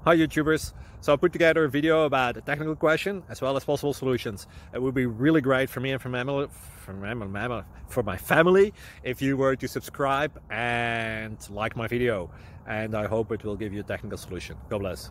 Hi YouTubers! So I put together a video about a technical question as well as possible solutions. It would be really great for me and for my family if you were to subscribe and like my video, and I hope it will give you a technical solution. God bless.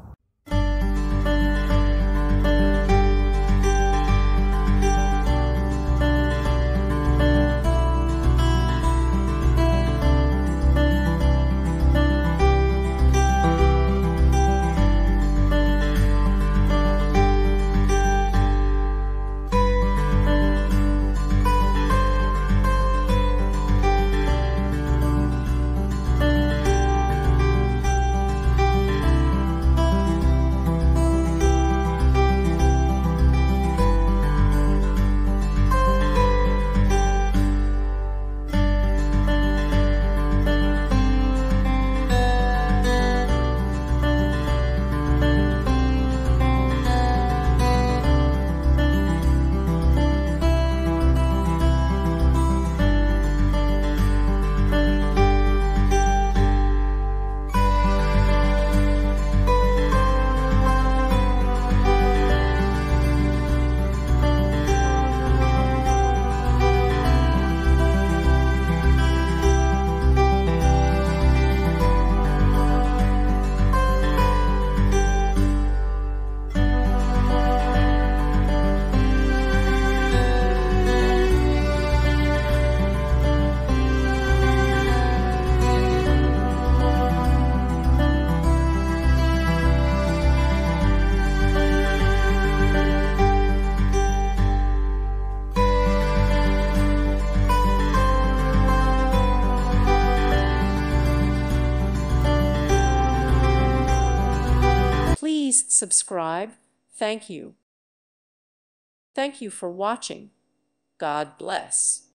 Please subscribe. Thank you. Thank you for watching. God bless.